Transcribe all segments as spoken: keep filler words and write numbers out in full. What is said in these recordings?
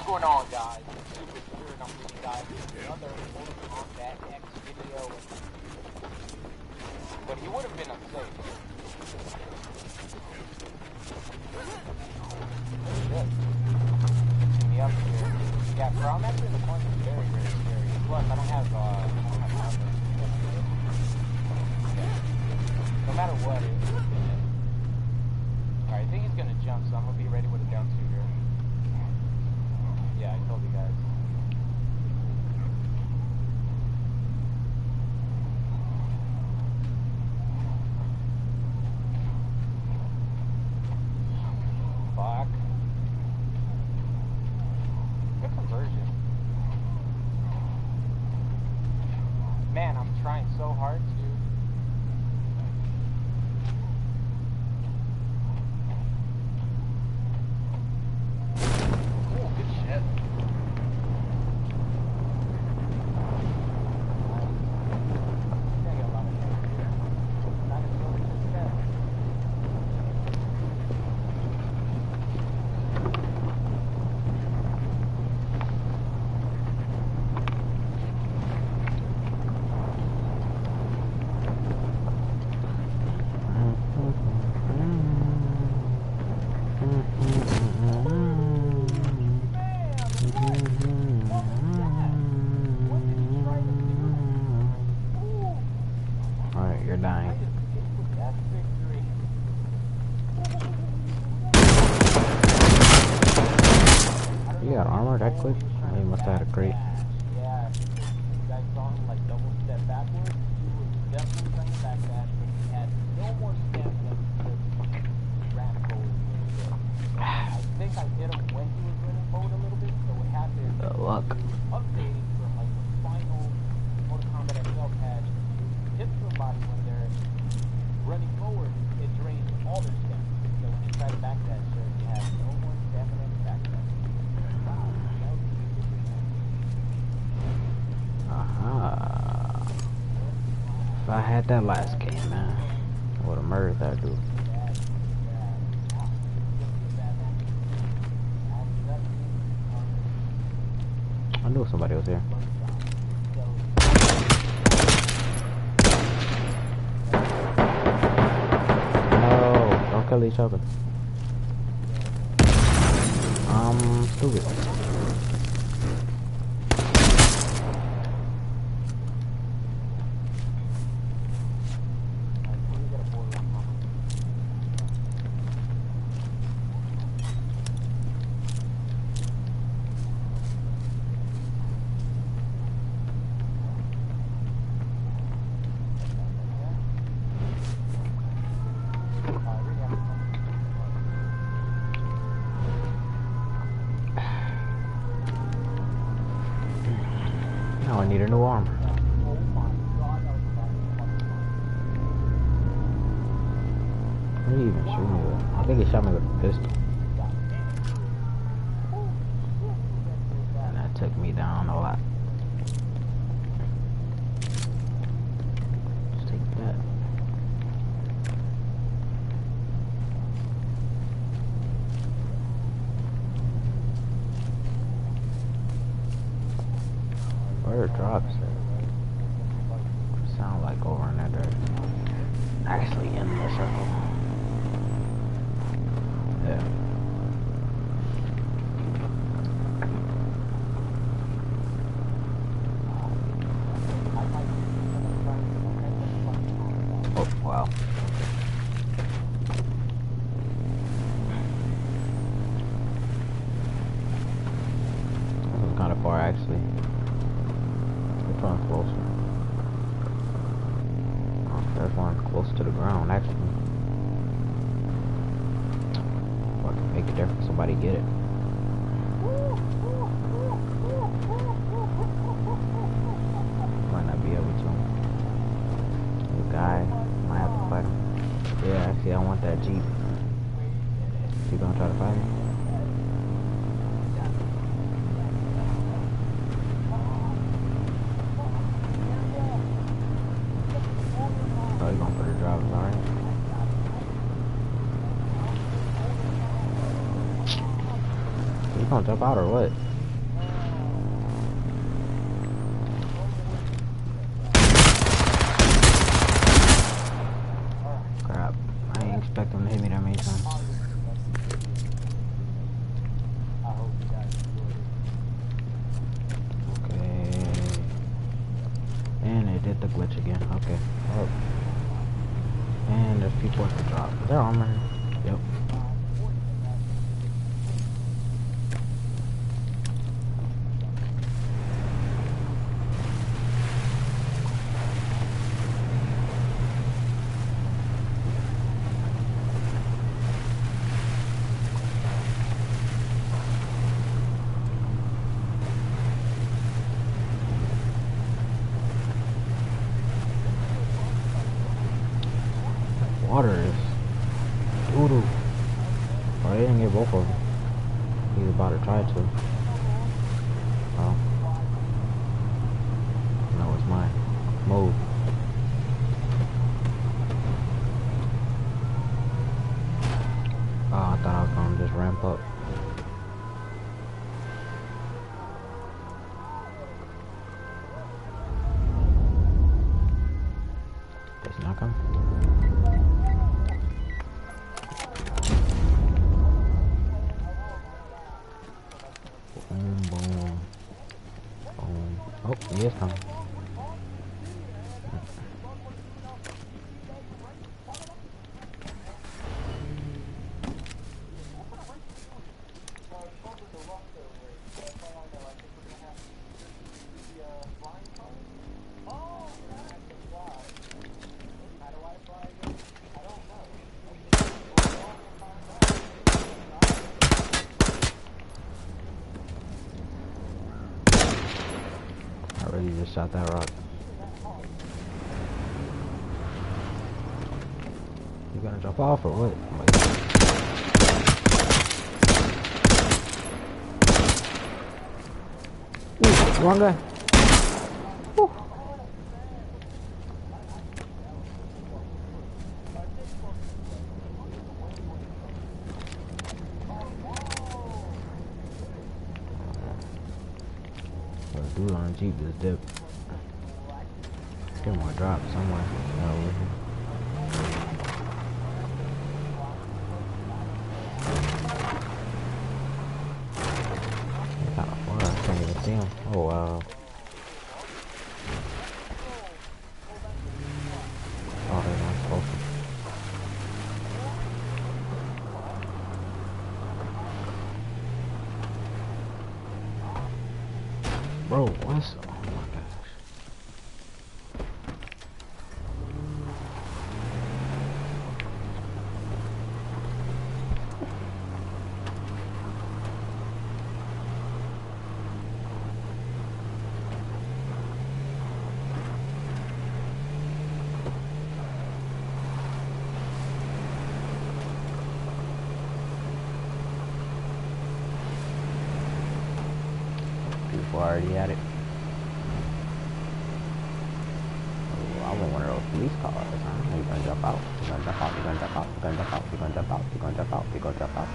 going on, guys? Stupid Spirit, I'm with you guys. Another Mortal Kombat X video. But he would have been unsafe. Good. Fixing me up here. Yeah, Crown Master in the corner is very, very scary. Plus, I don't have, uh, I don't have armor. No matter what, it is. Alright, I think he's gonna jump, so I'm gonna be ready with a jumpsuit here. Yeah, I told you guys. Fuck. Good conversion. Man, I'm trying so hard to. Oh, good shit. Alright, you're dying. You got armor that quick? Oh, you must have had a crate. Yeah, you guys saw him like double step backwards. He was definitely trying to backdash, but he had no more stamina because he ran forward. So I think I hit him when he was running forward a little bit. So what happened? Good luck. Updating from like the final Mortal Kombat X L patch, if you hit somebody when they're running forward, it drains all their stamina. So when you try to backdash, sir, you have no more stamina to backdash. Aha. If I had that last game, man, I would have murdered that dude. I knew somebody was here. No, don't kill each other. I'm stupid. Now I need a new armor. What did he even shoot me with? I think he shot me with a pistol. And that took me down a lot. Let's take that. Where drops it? Sound like over in that direction. Actually in the circle. Yeah. Oh wow. That was kind of far actually. One closer. Oh, there's one close to the ground, actually. What can make a difference? Somebody get it. Might not be able to. The guy might have to fight him. Yeah, actually, I want that Jeep. You gonna try to fight him? Oh, you gonna put her drivers, alright? You gonna jump out or what? did the glitch again. Okay. Oh. And there's people at the drop. Is there armor here? Yep. Water is doo-doo. Oh, they didn't get both of them. He's about to try to. Oh. No, it's mine. Move. Oh, I thought I was gonna just ramp up. It's not coming. Boom, boom, boom. Oh, he is coming. I really just shot that rock. You gonna jump off or what? Ooh, wrong guy. Ooh. The dude on the Jeep just dipped. Get more drop somewhere. Oh, over here. Kind of far. I can't even see him. Oh wow. Oh, they're not supposed to. Bro, what's... Oh my gosh. People already at it. Oh, I want one of those police cars, huh? You're gonna jump out. You're gonna jump out. You're gonna jump out. You're gonna jump out. You're gonna jump out. You're gonna jump out. You're gonna jump out.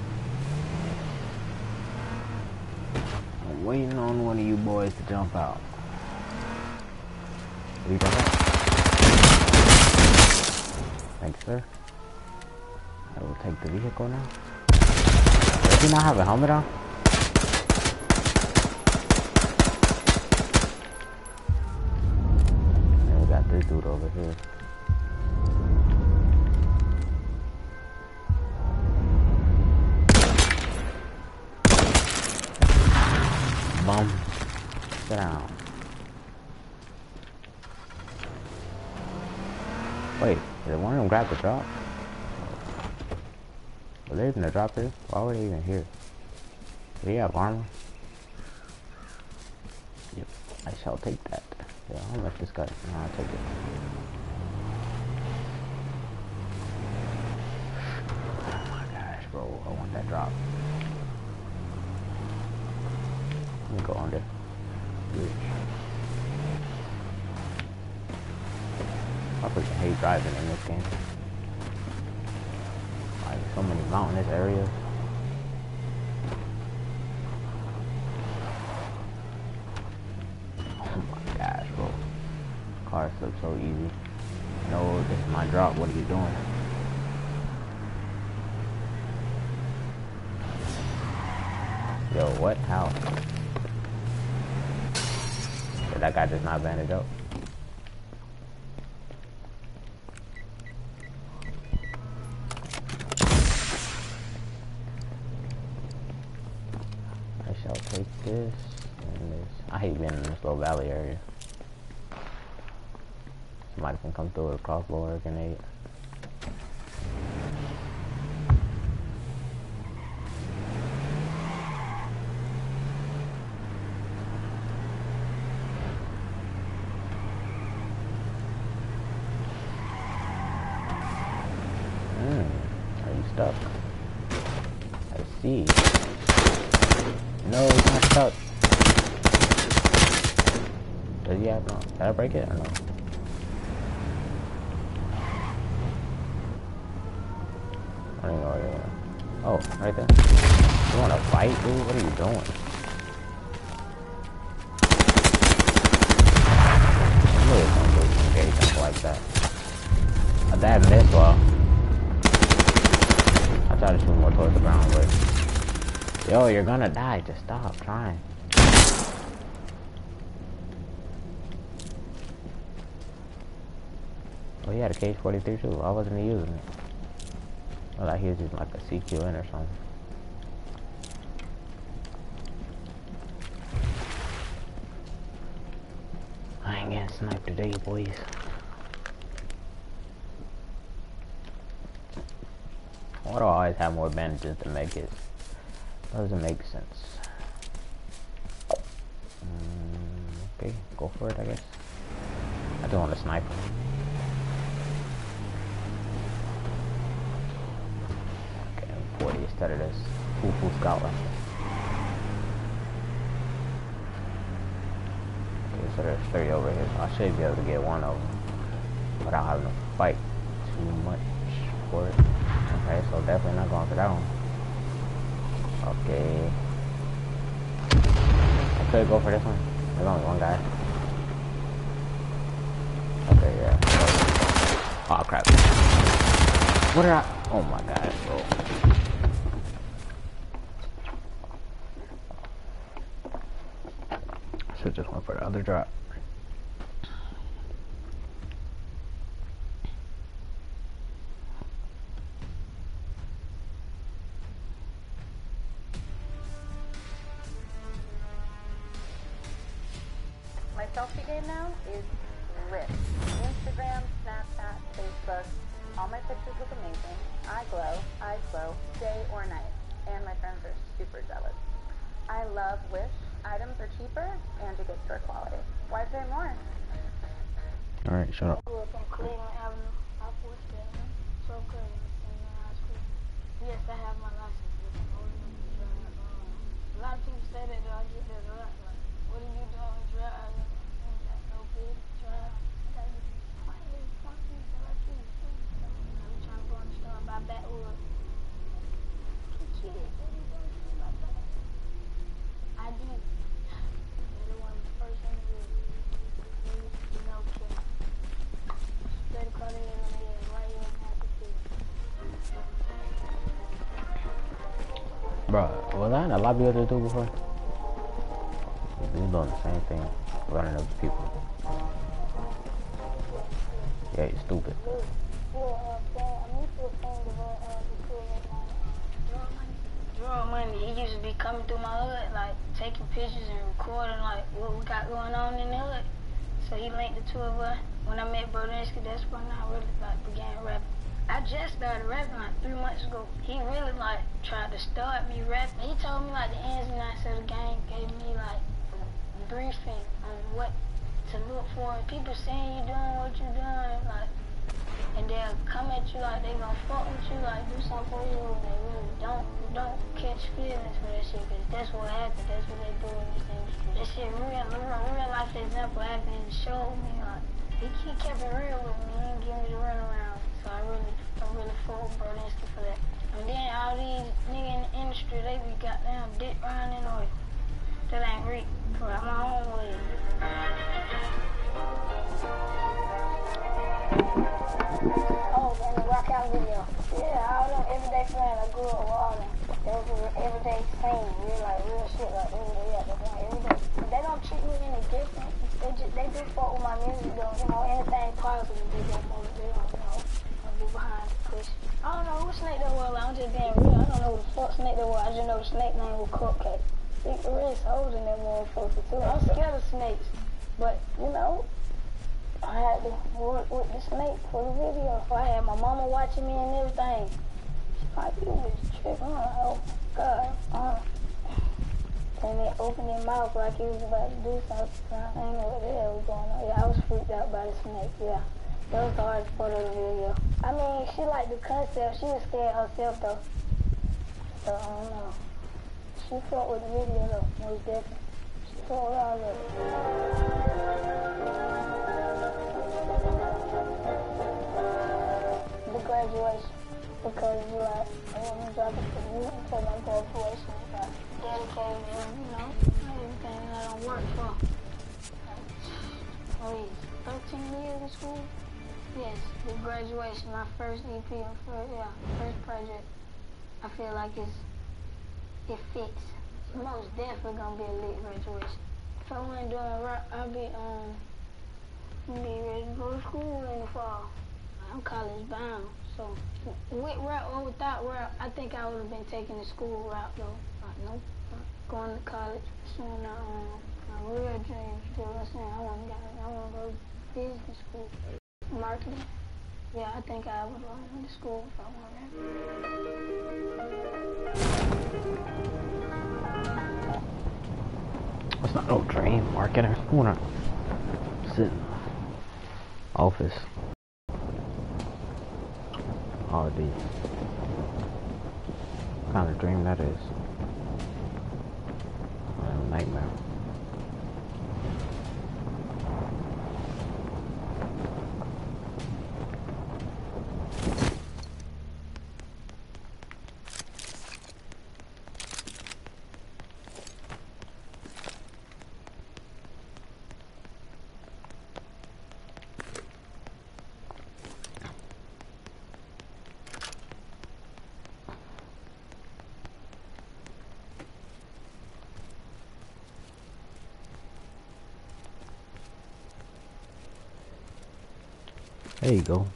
I'm waiting on one of you boys to jump out. Will you jump out? Thanks, sir. I will take the vehicle now. Does he not have a helmet on? This dude over here. Bum. Sit down. Wait, did one of them grab the drop? Were they even the drop here? Why were they even here? Do he have armor? Yep, I shall take that. Yeah, how much this guy? No, I'll take it. Oh my gosh, bro. I want that drop. Let me go under. Bridge. I freaking hate driving in this game. Like, so many mountainous areas. Cars look so easy. No, this is my drop. What are you doing? Yo, what? How? Did that guy just not bandage up? in this. I hate being in this little valley area. Somebody can come through with a crossbow or a grenade. Hmm, are you stuck? I see. No, he's not stuck. Does he have no? Did I break it or no? I don't know where they are. Oh, right there. You wanna fight, dude? What are you doing? I knew it was gonna do some scary stuff like that. A bad miss, well. I tried to shoot more towards the ground, but... Yo, you're gonna die. Just stop trying. Oh, he had a K forty-three too. Why wasn't he using it? Well, like he was using like a C Q N or something. I ain't getting sniped today, boys. Why do I always have more bandages to make it? Doesn't make sense. Mm, okay, go for it, I guess. I don't want to snipe him. Okay, forty instead of this foo-foo scout rifle. Okay, so there's three over here. So I should be able to get one of them without having to fight too much for it. Okay, so definitely not going for that one. Okay. I could go for this one. There's only one guy. Okay, yeah. Oh, crap. What did I... Oh my god, bro. I should just went for the other drop. Selfie game now is lit. Instagram, Snapchat, Facebook. All my pictures look amazing. I glow, eyes glow, day or night. And my friends are super jealous. I love Wish. Items are cheaper and you get store quality. Why pay more? Alright, shut up. I grew up on Cleveland Avenue, off West Avenue. So crazy. In high school. Yes, I have my license. I'm old enough to drive. Um, a lot of people say that though. I get that a lot. Like, what are you doing to drive? I did. You're one of the first interviews. You know, kid. Better call it in on the air right here in Massachusetts. Bro, was I in a lobby with this dude before? He's doing the same thing, running up to people. Yeah, you're stupid. Draw money. He used to be coming through my hood, like taking pictures and recording like what we got going on in the hood. So he linked the two of us. When I met Brodinski, that's when I really like began rapping. I just started rapping like three months ago. He really like tried to start me rapping. He told me like the ins and outs of the game, gave me like a briefing on what to look for. And people saying you doing what you doing, like, and they'll come at you like they gonna fuck with you, like do something for you, and they really don't don't catch feelings for that shit, cause that's what happens. That's what they do in this industry. That shit real, real, real life example happened and showed me like he, he kept it real with me. He didn't give me the runaround. So I really, I really fuck with Brodinski for that. And then all these niggas in the industry, they be goddamn dick riding in oil. That ain't real. Cause I'm my own way. Oh, and the Rock Out video. Yeah, all them everyday friends I grew up with all them. They was an everyday thing, real like real shit, like everyday, yeah, they're doing everyday. But they don't treat me any different. They just, they do fuck with my music though, you know, anything positive, they don't want to, they don't, you know, do behind the push. I don't know who Snake that was, like, I'm just being real. I don't know who the fuck Snake that was, I just know the Snake name was Cupcake. Secret Risk hoes in that motherfucker. monster too. I'm scared of snakes, but you know, I had to work with the snake for the video. I had my mama watching me and everything. She like, you was tripping. I'm like, oh my god. Uh, and it opened their mouth like he was about to do something. I didn't know what the hell was going on. Yeah, I was freaked out by the snake, yeah. That was the hardest part of the video. I mean, she liked the concept. She was scared herself, though. So, I don't know. She fought with the video, though, most definitely. She fought with all of it. The graduation. Because, like, I want to drop it for you until my graduation. Like, dedicated and, you know, everything that I work for. Oh, thirteen years in school? Yes, the graduation, my first E P, first, yeah, first project. I feel like it's, it fits. Most definitely gonna be a lit graduation. If I wasn't doing rap, I'd be, um, be ready to go to school in the fall. I'm college bound, so with rap or without rap, I think I would have been taking the school route though. Like, nope, going to college, pursuing um, my real dreams. You know what I'm saying? I want to go, I want to go to business school, marketing. Yeah, I think I would have went to school if I wanted. It's not no dream marketer. I wanna sit in the office all day. What kind of dream that is? A nightmare. There you go.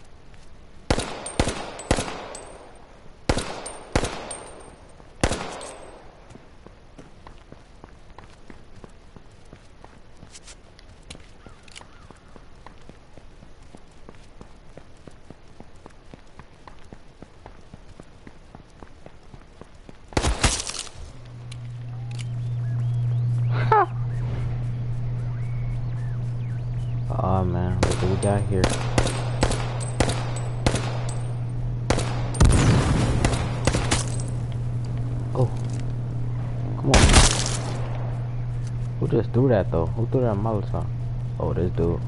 Oh man, look what we got here. Oh, come on. Who just threw that though? Who threw that Molotov? Oh, this dude.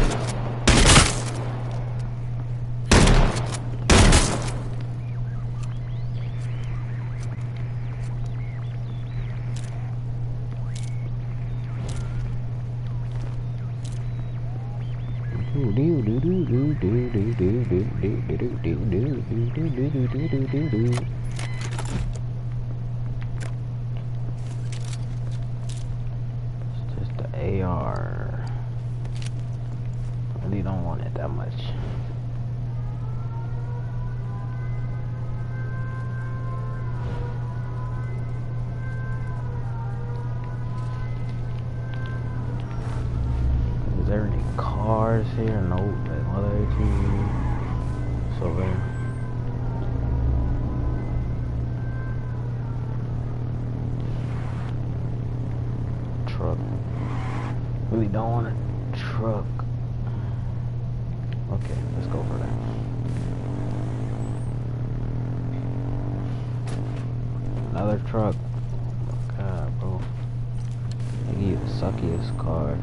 Do do do do do do do do do do do do do do do do do do do. It's just the A R. I really don't want it that much. Is there any cars here? No, that other A T V. So there. Truck. Really don't want a truck. Okay, let's go for that. Another truck. Oh my god, bro. They give you the suckiest cars.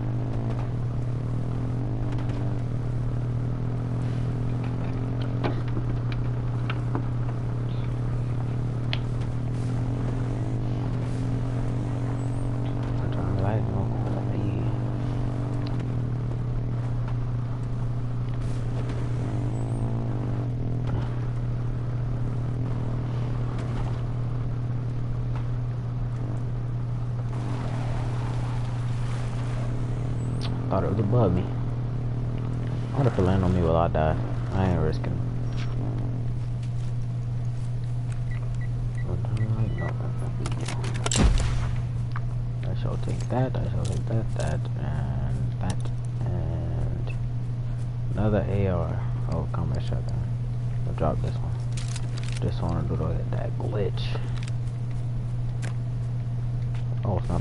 Thought it was above me. What if it land on me while I die? I ain't risking it. That shall take that, that shell like that, that, and that, and another A R. Oh, combat shotgun. I'll drop this one. This one will do that glitch. Oh, it's not.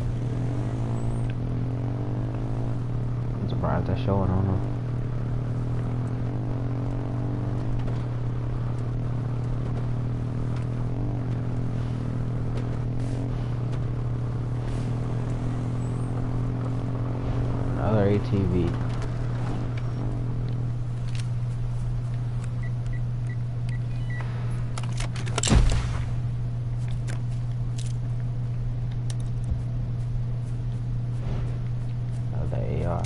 I'm surprised that's showing on them. Another A T V. Another A R.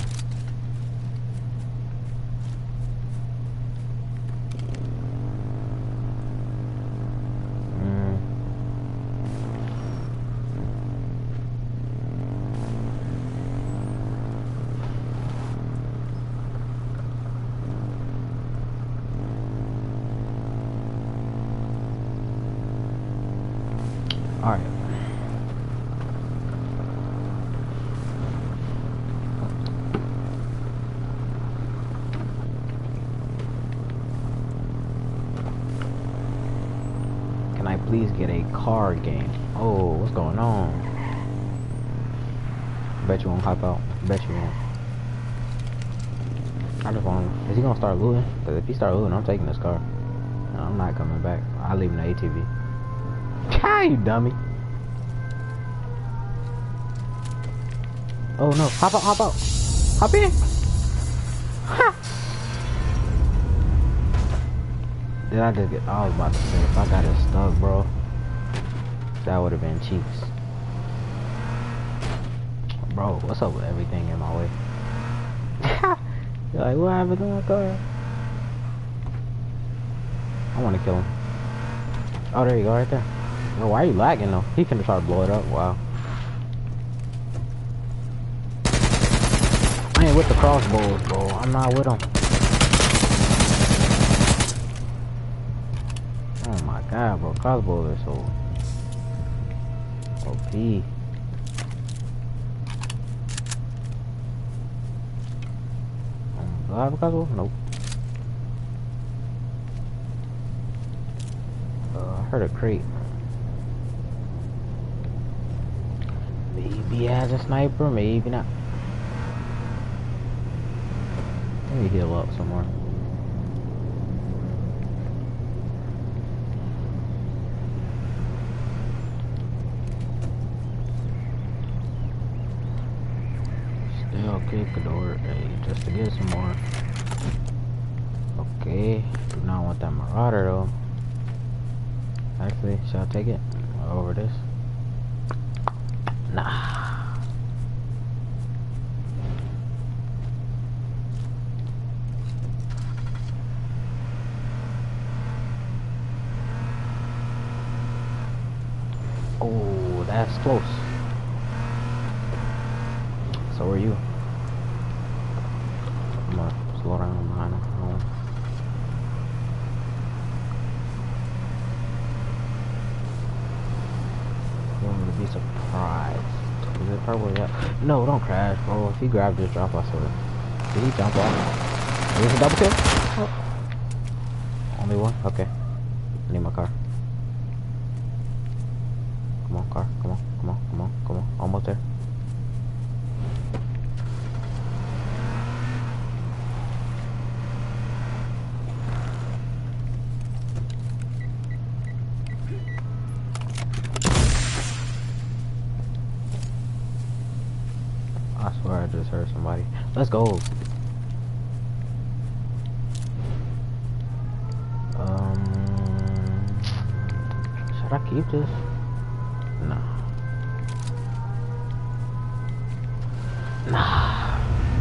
Mm. All right. Can I please get a car game? Oh, what's going on? Bet you won't hop out. Bet you won't. I just want. Is he gonna start looting? Because if he start looting, I'm taking this car. No, I'm not coming back. I'll leave him the A T V. Hi, you dummy. Oh no, hop out, hop out. Hop in. Ha! Did I just get, I was about to say, if I got it stuck, bro, that would have been cheeks. Bro, what's up with everything in my way? You're like, what happened to my car? I want to kill him. Oh, there you go, right there. Bro, why are you lagging though? He can try to blow it up. Wow. I ain't with the crossbows, bro. I'm not with them. Oh my god, bro. Crossbows are so O P. Um, do I have a crossbow? Nope. Uh, I heard a crate. Maybe he has a sniper, maybe not. Let me heal up somewhere. Still kick the door, hey, just to get some more. Okay, do not want that Marauder though. Actually, should I take it over this? Nah. Oh, that's close. So are you? I'm gonna slow down behind him. No. I'm gonna be surprised. Is it purple yet? No, don't crash, bro. If he grabbed this drop, I swear. Did he jump off? Is this a double kill? Oh. Only one? Okay. I need my car. Come on, car. Come on, come on, come on, come on. Almost there. I swear I just heard somebody. Let's go. Um, should I keep this? Nah. Nah.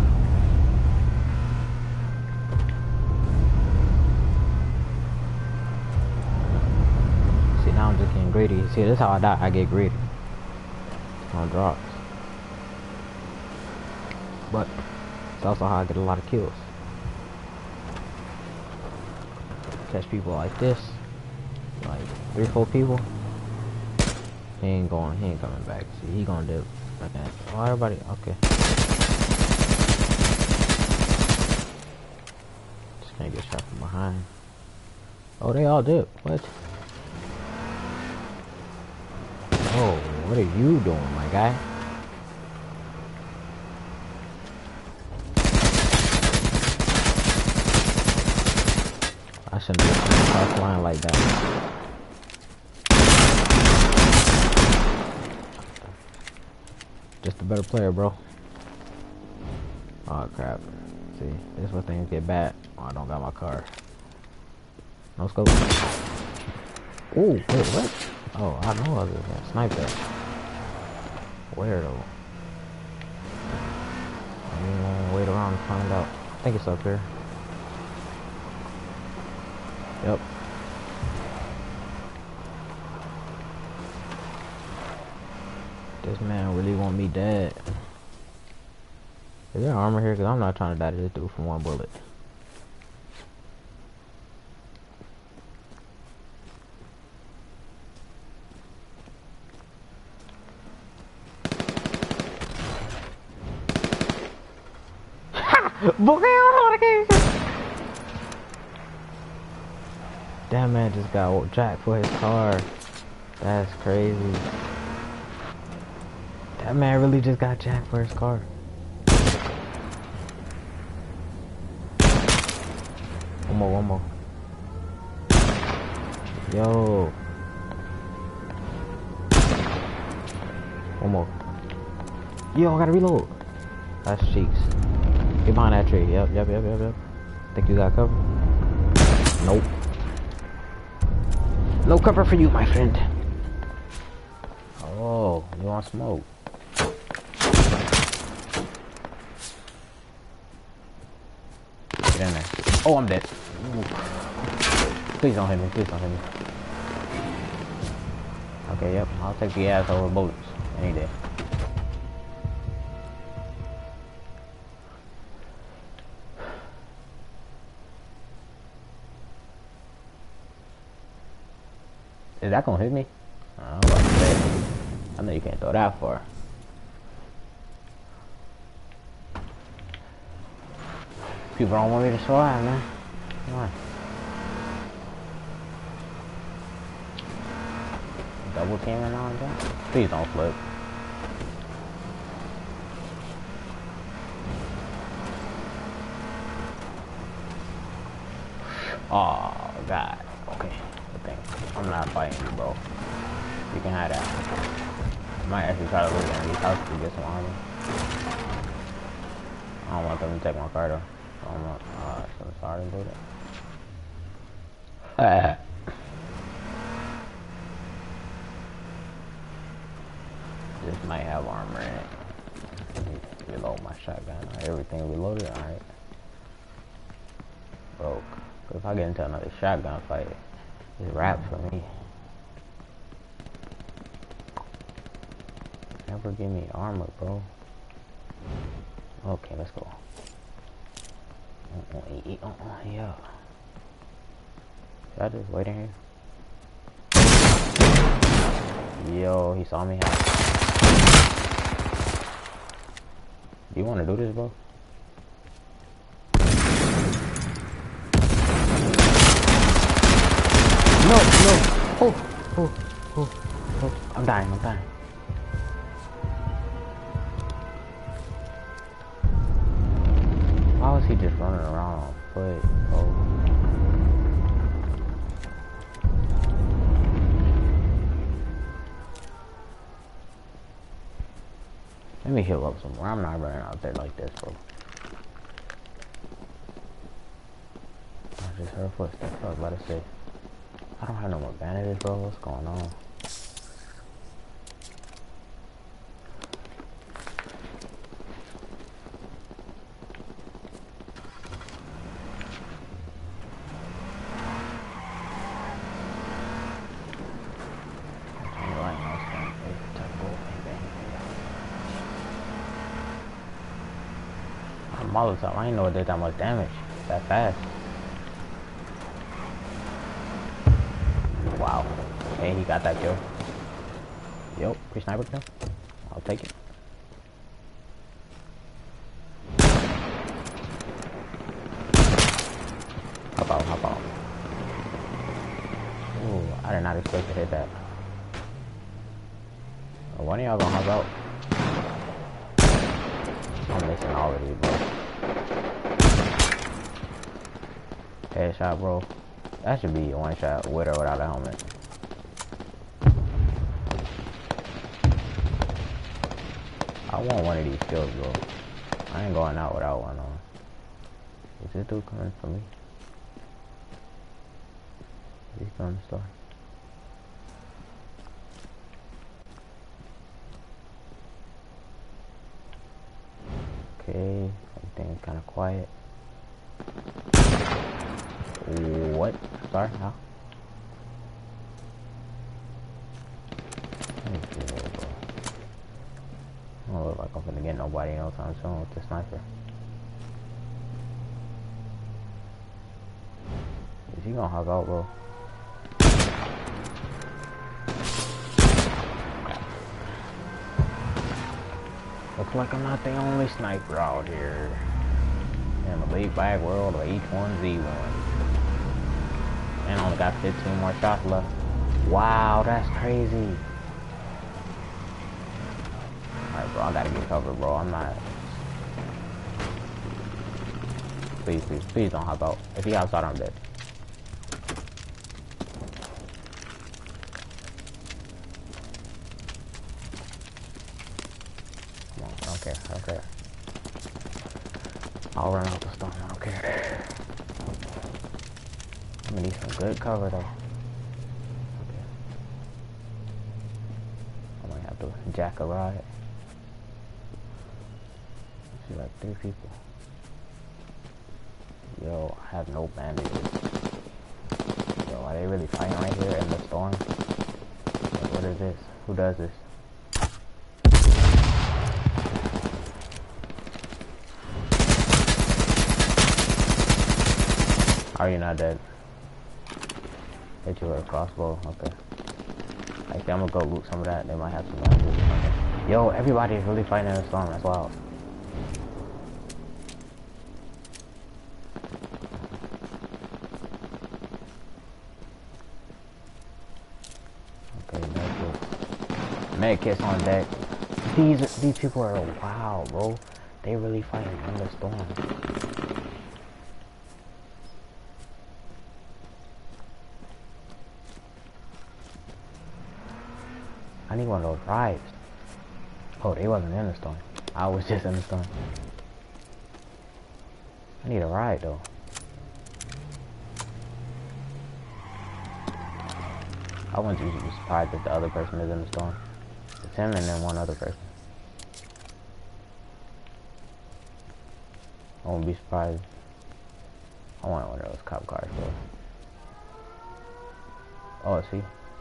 See, now I'm just getting greedy. See, this is how I die. I get greedy on drops. But it's also how I get a lot of kills. Catch people like this, like three, four people. He ain't going. He ain't coming back. See, he gonna dip. Okay. Oh, everybody. Okay. Just can't get shot from behind. Oh, they all did. What? Oh, what are you doing, my guy? I shouldn't have cross line like that. Just a better player, bro. Oh crap. See, this is where things get bad. Oh, I don't got my car. No scope. Ooh, wait, what? Oh, I know I was gonna snipe that. Where though? I didn't want to wait around and find out. I think it's up here. Yep. This man really want me dead. Is there armor here? Because I'm not trying to die to this dude from one bullet. That man just got jacked for his car. That's crazy. That man really just got jacked for his car. One more, one more. Yo. One more. Yo, I gotta reload. That's cheeks. Get behind that tree. Yep, yep, yep, yep, yep. Think you got cover? Nope. No cover for you, my friend. Oh, you want smoke? Get in there. Oh, I'm dead. Ooh. Please don't hit me. Please don't hit me. Okay, yep. I'll take the ass over bullets any day. Is that gonna hit me? I was about to say. I know you can't throw that far. People don't want me to survive, man. Come on. Double teaming on that? Please don't flip. Oh, God. Okay. I'm not fighting you, bro. You can have that. I might actually try to loot in these houses to get some armor. I don't want them to take my car though. I don't want uh some sorry to do that. This might have armor in it. Let me reload my shotgun. Everything reloaded, alright. Broke. If I get into another shotgun fight, it's rap for me. Never give me armor, bro. Okay, let's go. Uh, uh, uh, uh, yeah. Should I just wait in here? Yo, he saw me. You want to do this, bro? No, no. Oh, oh, oh, oh. I'm dying, I'm dying. Why was he just running around on foot, bro? Let me heal up some more. I'm not running out there like this, bro. I just heard footsteps. I was about to say. I don't have no more bandages, bro. What's going on? Molotov. I didn't know it did that much damage that fast. Wow. Hey, he got that kill. Yo, free sniper kill. I'll take it. did not expect to hit that. Well, one of y'all gonna hop out. I'm missing all of these, bro. Headshot, bro. That should be a one shot with or without a helmet. I want one of these kills, bro. I ain't going out without one on. Is this dude coming for me? He's coming to start. Okay, everything's kind of quiet. What? Sorry, how? Let me see here, bro. I don't look like I'm gonna get nobody else on soon with the sniper. Is he gonna hug out, bro? Looks like I'm not the only sniper out here in the big bag world of H one Z one. And I only got fifteen more shots left. Wow, that's crazy. Alright, bro, I gotta get covered, bro. I'm not. Please, please, please don't hop out. If he outside, I'm dead. Come on, I don't care, I don't care. I'll run out the storm, I don't care. I'm gonna need some good cover, though. Okay. I might have to jack a ride. I see like three people. Yo, I have no bandages. Yo, are they really fighting right here in the storm? Like, what is this? Who does this? Are you not dead? Hit you with a crossbow, okay. Actually, I'm gonna go loot some of that. They might have some bandages. Okay. Yo, everybody is really fighting in the storm, that's wild. Medkits on deck. These these people are wow, bro. They really fighting in the storm. I need one of those rides. Oh, they wasn't in the storm. I was just in the storm. I need a ride though. I wouldn't be surprised if the other person is in the storm. It's him and then one other person. I won't be surprised. I want one of those cop cars, bro. Oh, is he?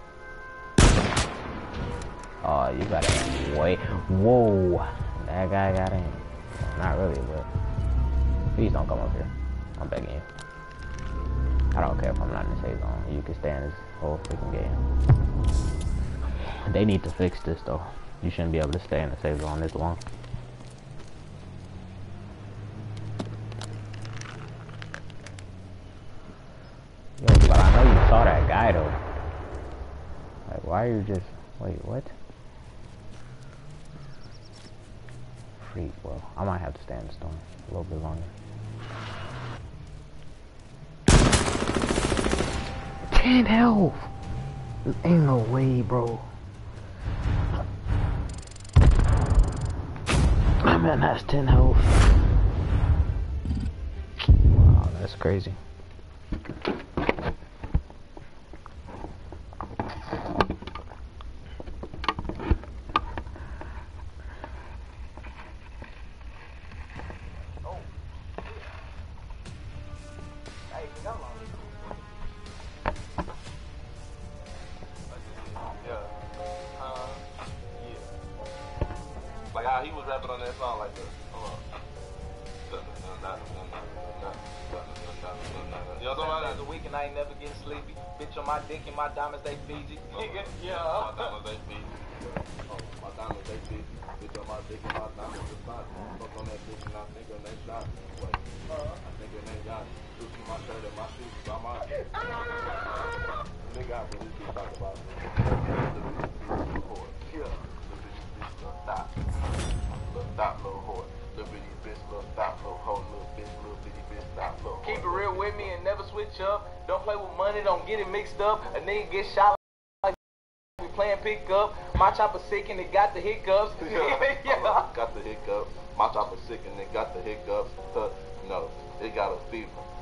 Oh, you gotta wait. Whoa, that guy got in. Well, not really, but please don't come up here. I'm begging you. I don't care if I'm not in the safe zone. You can stay in this whole freaking game. They need to fix this though. You shouldn't be able to stay in the safe zone this long. Yo, but I know you saw that guy though. Like, why are you just... Wait, what? Freak, well, I might have to stay in the storm a little bit longer. ten health! Ain't no way, bro. My man has ten health. Wow, that's crazy. He was rapping on that song like this. Hold on. You know what I'm talking about? The weekend I ain't never getting sleepy. Bitch on my dick and my diamonds they Fiji. Nigga, yeah. My diamonds they Fiji. Oh, my diamonds they Fiji. Bitch on my dick and my diamonds they Fiji. Fuck on that bitch and I think her name Johnny. Wait, I think her name Johnny. You see my shirt and my shoes by my. nigga out there, this bitch talk about me. Little bitty bitch, little whore. Yeah. Little bitty bitch, little thot. Little thot, little whore. Little bitty bitch, little thot, little hoe. Little bitch, little bitty bitch, thot, little whore. Keep it real with me and never switch up. Don't play with money, don't get it mixed up. A nigga get shot like we playing pickup. My chopper sick and it got the hiccups. Yeah. yeah. Got the hiccups. My chopper sick and it got the hiccups. Uh, no, it got a fever.